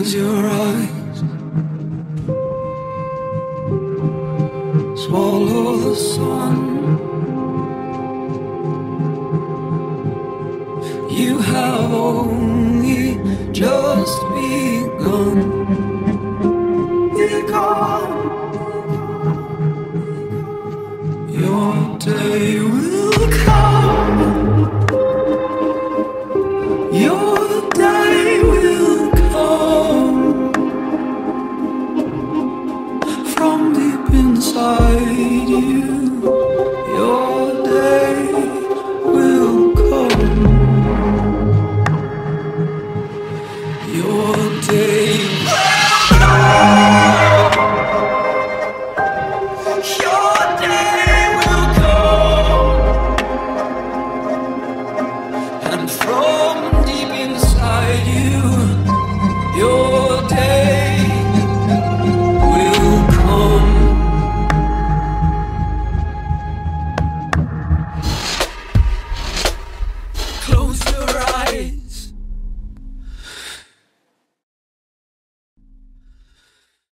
Close your eyes, swallow the sun. You have only just begun. Begun. Your day will come. Your day will come. From deep inside you, your day will come. Your day will come. Your day will come. And from deep inside you, your day will come. Close